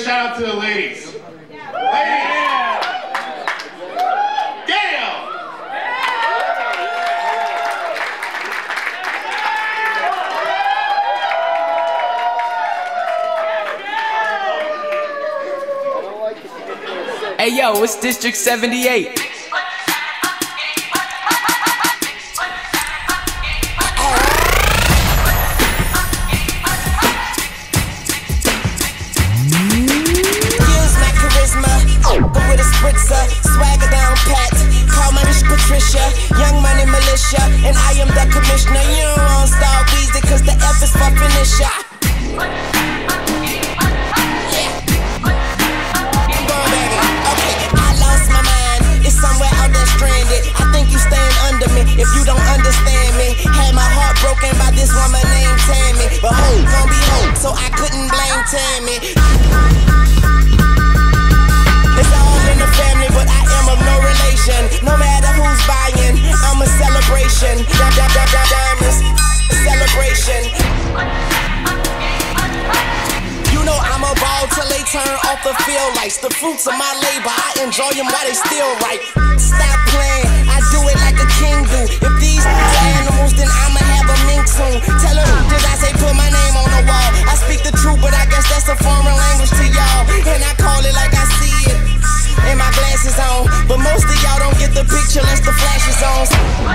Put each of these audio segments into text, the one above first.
shout out to the ladies. Ladies! Gale! Hey yo, it's District 78. With a spritzer, swagger down pat. Call my bitch Patricia, young money militia, and I am the commissioner. You don't want star Weezy, cause the F is for finisher. Okay, I lost my mind. It's somewhere out there stranded. I think you staying under me if you don't understand me. Had my heart broken by this woman named Tammy, but hope gon' be hope, so I couldn't blame Tammy. It's all in the family, but I am of no relation. No matter who's buying, I'm a celebration. Diamonds, a celebration. You know I'm a ball till they turn off the field lights. The fruits of my labor, I enjoy them while they still right. Stop playing, I do it like a king do. If these animals, then I'ma have a mink soon. Tell them, just I say put my name on the wall. I speak the truth, but I guess that's a foreign language to y'all. And I call it like I see it. And my glasses on, but most of y'all don't get the picture unless the flash is on.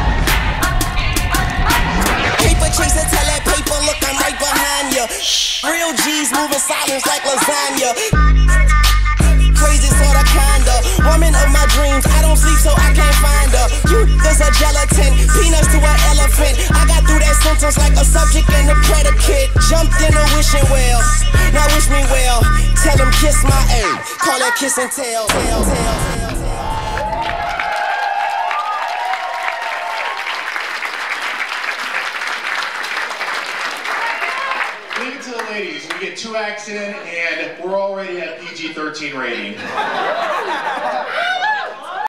Paper chaser, tell that paper, look, I'm right behind ya. Real G's moving silence like lasagna. Crazy sorta kinda, woman of my dreams. I don't sleep so I can't find her. You is a gelatin, peanuts to an elephant. I got through that sentence like a subject and a predicate. Jumped in a wishing well, now wish me well. Tell them kiss my A, call that kiss and tell. Leave it to the ladies. We get 2 acts in, and we're already at PG-13 rating.